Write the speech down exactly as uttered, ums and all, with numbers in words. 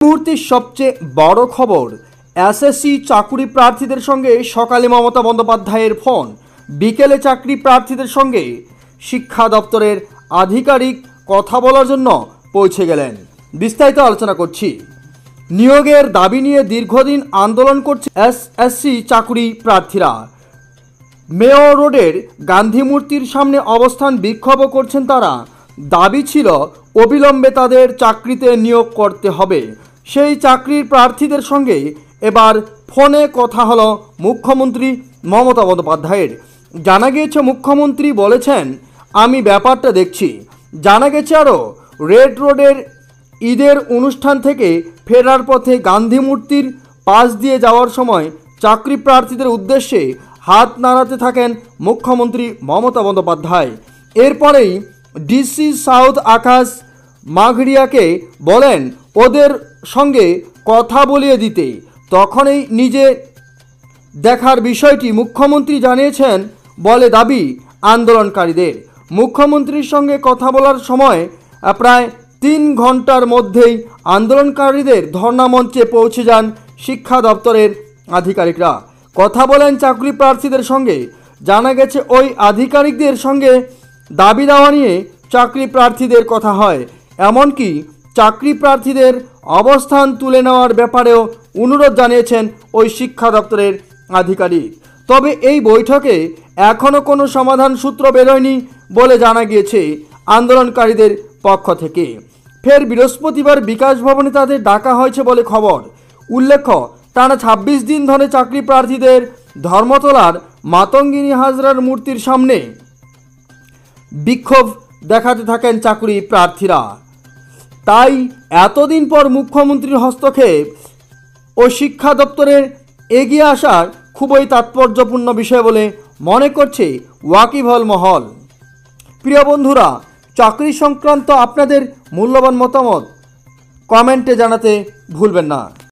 মুহূর্তের সবচেয়ে বড় খবর, এসএসসি চাকুরি প্রার্থীদের সঙ্গে সকালে মমতা বন্দ্যোপাধ্যায়ের ফোন, বিকেলে চাকরি প্রার্থীদের সঙ্গে শিক্ষা দপ্তরের আধিকারিক কথা বলার জন্য পৌঁছে গেলেন। বিস্তারিত আলোচনা করছি। নিয়োগের দাবি নিয়ে দীর্ঘদিন আন্দোলন করছে এসএসসি চাকুরি প্রার্থীরা। মেয়র রোডের গান্ধী মূর্তির সামনে অবস্থান বিক্ষোভ করছেন তারা। দাবি ছিল অবিলম্বে তাদের চাকরিতে নিয়োগ করতে হবে। সেই চাকরির প্রার্থীদের সঙ্গে এবার ফোনে কথা হলো মুখ্যমন্ত্রী মমতা বন্দ্যোপাধ্যায়ের। জানা গিয়েছে মুখ্যমন্ত্রী বলেছেন, আমি ব্যাপারটা দেখছি। জানা গেছে আরও, রেড রোডের ঈদের অনুষ্ঠান থেকে ফেরার পথে গান্ধী মূর্তির পাশ দিয়ে যাওয়ার সময় চাকরি প্রার্থীদের উদ্দেশ্যে হাত নাড়াতে থাকেন মুখ্যমন্ত্রী মমতা বন্দ্যোপাধ্যায়। এরপরেই ডিসি সাউথ আকাশ মাঘরিয়াকে বলেন ওদের সঙ্গে কথা বলিয়ে দিতে। তখনই নিজে দেখার বিষয়টি মুখ্যমন্ত্রী জানিয়েছেন বলে দাবি আন্দোলনকারীদের। মুখ্যমন্ত্রীর সঙ্গে কথা বলার সময় প্রায় তিন ঘন্টার মধ্যেই আন্দোলনকারীদের ধর্ণা মঞ্চে পৌঁছে যান শিক্ষা দপ্তরের আধিকারিকরা। কথা বলেন চাকরি প্রার্থীদের সঙ্গে। জানা গেছে ওই আধিকারিকদের সঙ্গে দাবি দেওয়া নিয়ে চাকরি প্রার্থীদের কথা হয়। এমনকি চাকরি প্রার্থীদের অবস্থান তুলে নেওয়ার ব্যাপারেও অনুরোধ জানিয়েছেন ওই শিক্ষা দপ্তরের আধিকারিক। তবে এই বৈঠকে এখনও কোনো সমাধান সূত্র বেরোয়নি বলে জানা গিয়েছে আন্দোলনকারীদের পক্ষ থেকে। ফের বৃহস্পতিবার বিকাশ ভবনে তাদের ডাকা হয়েছে বলে খবর। উল্লেখ্য, টানা ছাব্বিশ দিন ধরে চাকরি প্রার্থীদের ধর্মতলার মাতঙ্গিনী হাজরার মূর্তির সামনে বিক্ষোভ দেখাতে থাকেন চাকরি প্রার্থীরা। তাই এতদিন পর মুখ্যমন্ত্রীর হস্তক্ষেপ ও শিক্ষা দপ্তরের এগিয়ে আসার খুবই তাৎপর্যপূর্ণ বিষয় বলে মনে করছে ওয়াকিবহাল মহল। প্রিয় বন্ধুরা, চাকরি সংক্রান্ত আপনাদের মূল্যবান মতামত কমেন্টে জানাতে ভুলবেন না।